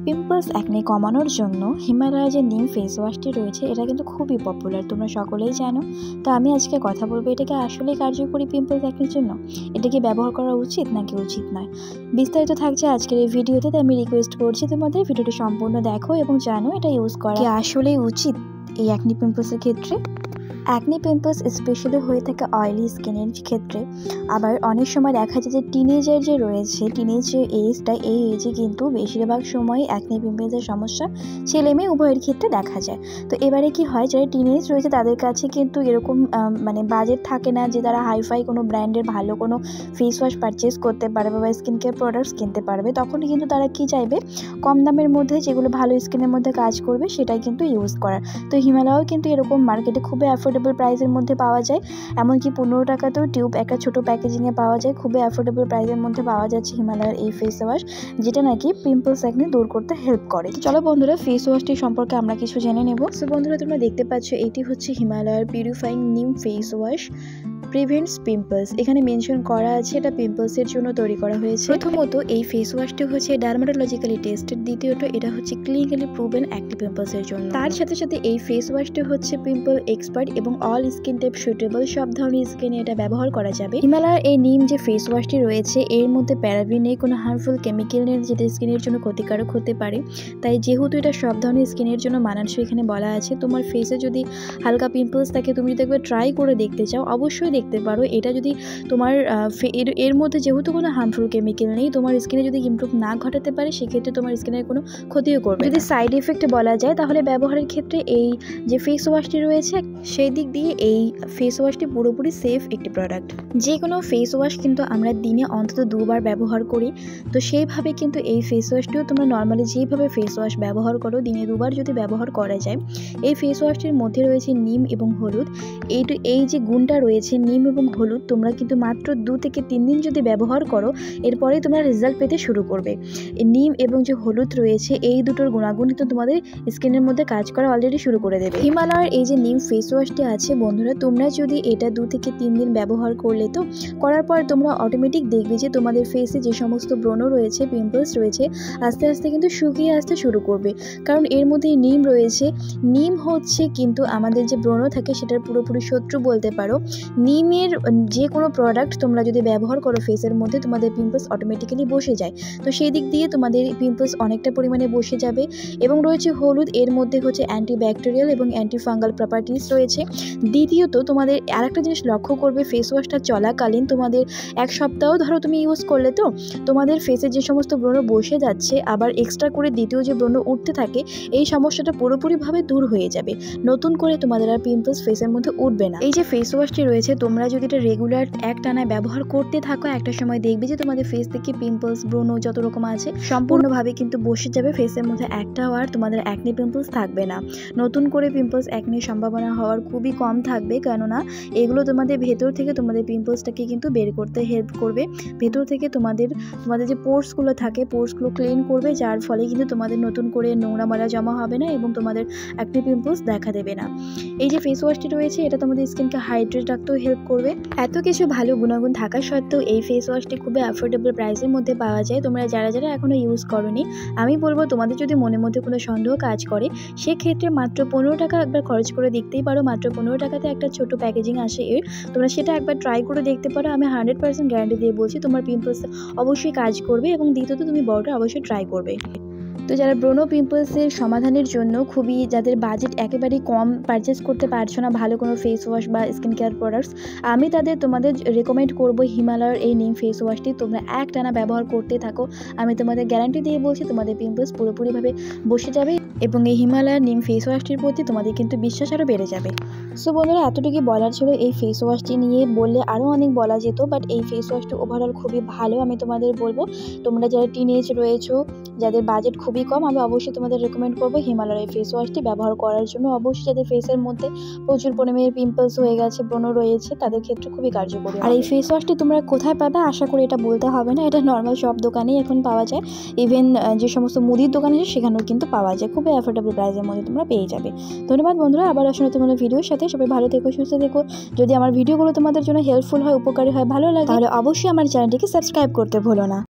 Pimples acne কমানোর জন্য হিমালয়ের যে নিম ফেস ওয়াশটি রয়েছে এটা কিন্তু খুবই পপুলার, তোমরা সকলেই জানো। তো আমি আজকে কথা বলবো এটাকে আসলেই কার্যকরী পিম্পলস একনির জন্য, এটাকে ব্যবহার করা উচিত নাকি উচিত নয়, বিস্তারিত থাকছে আজকের এই ভিডিওতে। তাই আমি রিকোয়েস্ট করছি তোমাদের ভিডিওটি সম্পূর্ণ দেখো এবং জানো এটা ইউজ করা কি আসলেই উচিত এই একনি পিম্পলসের ক্ষেত্রে। অ্যাকনি পিম্পলস স্পেশালি হয়ে থাকে অয়েলি স্কিনের ক্ষেত্রে। আবার অনেক সময় দেখা যায় যে টিনেজার যে রয়েছে, টিনেজ যে এজটা, এই এজে কিন্তু বেশিরভাগ সময় অ্যাকনি পিম্পলসের সমস্যা ছেলে মেয়ে উভয়ের ক্ষেত্রে দেখা যায়। তো এবারে কি হয়, যারা টিনেজ রয়েছে তাদের কাছে কিন্তু এরকম বাজেট থাকে না যে তারা হাইফাই কোনো ব্র্যান্ডের ভালো কোনো ফেস ওয়াশ পারচেস করতে পারবে বা স্কিন কেয়ার প্রোডাক্টস কিনতে পারবে। তখনই কিন্তু তারা কি চাইবে, কম দামের মধ্যে যেগুলো ভালো স্কিনের মধ্যে কাজ করবে সেটাই কিন্তু ইউজ করার। তো হিমালয়ও কিন্তু এরকম মার্কেটে খুবই অ্যাফোর্ডেবল প্রাইসের মধ্যে পাওয়া যায়, এমনকি 15 টাকাতেও টিউব একটা ছোট প্যাকেজিংয়ে পাওয়া যায়। খুবই অ্যাফোর্ডেবল প্রাইসের মধ্যে পাওয়া যাচ্ছে হিমালয়ের এই ফেস ওয়াশ, যেটা নাকি পিম্পলস একনি দূর করতে হেল্প করে। চলো বন্ধুরা, ফেস ওয়াশটি সম্পর্কে আমরা কিছু জেনে নেব। সো বন্ধুরা, তোমরা দেখতে পাচ্ছ এটি হচ্ছে হিমালয়ের purifying neem face wash prevents pimples. এখানে মেনশন করা আছে এটা পিম্পলসের জন্য তৈরি করা হয়েছে। প্রথমত এই ফেস ওয়াশটি হচ্ছে ডার্মাটোলজিক্যালি টেস্টেড, দ্বিতীয়ত এটা হচ্ছে ক্লিনিক্যালি প্রুভেন অ্যাক্টিভ পিম্পলসের জন্য। তার সাথে সাথে এই ফেস ওয়াশটি হচ্ছে পিম্পল এক্সপার্ট এবং অল স্কিন টাইপ সুইটেবল, সব ধরনের স্কিনে এটা ব্যবহার করা যাবে। হিমালয়ের এই নিম যে ফেস ওয়াশটি রয়েছে এর মধ্যে প্যারাবিন নেই, কোনো হার্মফুল কেমিক্যাল নেই যেটা স্কিনের জন্য ক্ষতিকারক হতে পারে। তাই যেহেতু এটা সব ধরনের স্কিনের জন্য মানানসই এখানে বলা আছে। তোমার ফেসে যদি হালকা পিম্পলস থাকে, তুমি যদি একবার ট্রাই করে দেখতে চাও অবশ্যই দেখতে পারো। এটা যদি তোমার এর মধ্যে যেহেতু কোনো হার্মফুল কেমিক্যাল নেই, তোমার স্কিনে যদি ইমপ্রুভ না ঘটাতে পারে সেক্ষেত্রে তোমার স্কিনের কোনো ক্ষতিও করবে। যদি সাইড এফেক্ট বলা যায় তাহলে ব্যবহারের ক্ষেত্রে এই যে ফেস ওয়াশটি রয়েছে সেই দিক দিয়ে এই ফেস ওয়াশটি পুরোপুরি সেফ একটি প্রোডাক্ট। যে কোনো ফেস ওয়াশ কিন্তু আমরা দিনে অন্তত 2 বার ব্যবহার করি, তো সেইভাবে কিন্তু এই ফেস ওয়াশটিও তোমরা নর্মালি যেভাবে ফেস ওয়াশ ব্যবহার করো দিনে 2 বার যদি ব্যবহার করা যায়। এই ফেস ওয়াশটির মধ্যে রয়েছে নিম এবং হলুদ। এই যে গুণটা রয়েছে নিম এবং হলুদ, তোমরা কিন্তু মাত্র 2 থেকে 3 দিন যদি ব্যবহার করো এরপরেই তোমরা রেজাল্ট পেতে শুরু করবে। নিম এবং যে হলুদ রয়েছে এই দুটোর গুণাগুণ কিন্তু তোমাদের স্কিনের মধ্যে কাজ করা অলরেডি শুরু করে দেবে। হিমালয়ের এই যে নিম ফেস ওয়াশটি আছে বন্ধুরা, তোমরা যদি এটা 2 থেকে 3 দিন ব্যবহার করলে তো করার পর তোমরা অটোমেটিক দেখবে যে তোমাদের ফেসে যে সমস্ত ব্রণ রয়েছে, পিম্পলস রয়েছে, আস্তে আস্তে কিন্তু শুকিয়ে আসতে শুরু করবে। কারণ এর মধ্যে নিম রয়েছে। নিম হচ্ছে কিন্তু আমাদের যে ব্রণ থাকে সেটার পুরোপুরি শত্রু বলতে পারো। নিমের যে কোনো প্রোডাক্ট তোমরা যদি ব্যবহার করো ফেসের মধ্যে, তোমাদের পিম্পলস অটোমেটিক্যালি বসে যায়। তো সেই দিক দিয়ে তোমাদের পিম্পলস অনেকটা পরিমাণে বসে যাবে। এবং রয়েছে হলুদ, এর মধ্যে হচ্ছে অ্যান্টিব্যাকটেরিয়াল এবং অ্যান্টিফাঙ্গাল প্রপার্টিস রয়েছে। দ্বিতীয়ত তোমাদের আরেকটা জিনিস লক্ষ্য করবে, ফেস ওয়াশটা চলাকালীন তোমাদের 1 সপ্তাহ ধরো তুমি ইউজ করলে তো তোমাদের ফেসে যে সমস্ত ব্রণ বসে যাচ্ছে আবার এক্সট্রা করে দ্বিতীয় যে ব্রণ উঠতে থাকে, এই সমস্যাটা পুরোপুরিভাবে দূর হয়ে যাবে। নতুন করে তোমাদের আর পিম্পলস ফেসের মধ্যে উঠবে না। এই যে ফেস ওয়াশটি রয়েছে তোমরা যদি এটা রেগুলার একটানা ব্যবহার করতে থাকো, একটা সময় দেখবে যে তোমাদের ফেস থেকে পিম্পলস ব্রণ যত রকম আছে সম্পূর্ণভাবে কিন্তু বসে যাবে। ফেসের মধ্যে একটাও আর তোমাদের অ্যাকনি পিম্পলস থাকবে না। নতুন করে পিম্পলস অ্যাকনির সম্ভাবনা হওয়ার খুবই কম থাকবে, কেননা এগুলো তোমাদের ভেতর থেকে তোমাদের পিম্পলসটাকে কিন্তু বের করতে হেল্প করবে। ভেতর থেকে তোমাদের যে পোর্সগুলো থাকে পোর্সগুলো ক্লিন করবে, যার ফলে কিন্তু তোমাদের নতুন করে নোংরা ময়লা জমা হবে না এবং তোমাদের অ্যাকনি পিম্পলস দেখা দেবে না। এই যে ফেস ওয়াশটি রয়েছে এটা তোমাদের স্কিনকে হাইড্রেট রাখতেও হেল্প করবে। এত কিছু ভালো গুণাগুণ থাকা সত্ত্বেও এই ফেস ওয়াশটি খুবই অ্যাফোর্ডেবল প্রাইসের মধ্যে পাওয়া যায়। তোমরা যারা এখনো ইউজ করোনি, আমি বলবো তোমাদের যদি মনের মধ্যে কোনো সন্দেহ কাজ করে সেক্ষেত্রে মাত্র 15 টাকা একবার খরচ করে দেখতেই পারো। মাত্র 15 টাকাতে একটা ছোট প্যাকেজিং আসে এর, তোমরা সেটা একবার ট্রাই করে দেখতে পারো। আমি 100% গ্যারান্টি দিয়ে বলছি তোমার পিম্পলস অবশ্যই কাজ করবে। এবং দ্বিতীয়ত তুমি বড়টা অবশ্যই ট্রাই করবে। তো যারা ব্রণ পিম্পলসের সমাধানের জন্য খুবই যাদের বাজেট একেবারেই কম, পারচেস করতে পারছো না ভালো কোনো ফেস ওয়াশ বা স্কিন কেয়ার প্রোডাক্টস, আমি তোমাদের রেকমেন্ড করব হিমালয়ের এই নিম ফেস ওয়াশটি। তোমরা একটানা ব্যবহার করতে থাকো, আমি তোমাদের গ্যারান্টি দিয়ে বলছি তোমাদের পিম্পলস পুরোপুরিভাবে বসে যাবে এবং এই হিমালয়ের নিম ফেস ওয়াশটির প্রতি তোমাদের কিন্তু বিশ্বাস আরও বেড়ে যাবে। সো বন্ধুরা, এতটুকুই বলার ছিল এই ফেস ওয়াশটি নিয়ে। বললে আরও অনেক বলা যেত, বাট এই ফেস ওয়াশটি ওভারঅল খুবই ভালো। আমি তোমাদের বলবো তোমরা যারা টিনেজ রয়েছো, যাদের বাজেট খুবই কম, আমি অবশ্যই তোমাদের রেকমেন্ড করবো হিমালয়ের এই ফেস ওয়াশটি ব্যবহার করার জন্য। অবশ্যই যাদের ফেসের মধ্যে প্রচুর পরিমাণে পিম্পলস হয়ে গেছে, ব্রণ রয়েছে, তাদের ক্ষেত্রে খুবই কার্যকরী। আর এই ফেস ওয়াশটি তোমরা কোথায় পাবে আশা করি এটা বলতে হবে না, এটা নর্মাল সব দোকানেই এখন পাওয়া যায়। ইভেন যে সমস্ত মুদির দোকান আছে সেখানেও কিন্তু পাওয়া যায়, খুবই অ্যাফোর্ডেবল প্রাইসের মধ্যে তোমরা পেয়ে যাবে। ধন্যবাদ বন্ধুরা, আবার আসলে তোমাদের ভিডিওর সাথে। সবাই ভালো থেকো, সুস্থ থেকো। যদি আমার ভিডিওগুলো তোমাদের জন্য হেল্পফুল হয়, উপকারী হয়, ভালো লাগে, তাহলে অবশ্যই আমার চ্যানেলটিকে সাবস্ক্রাইব করতে ভুলো না।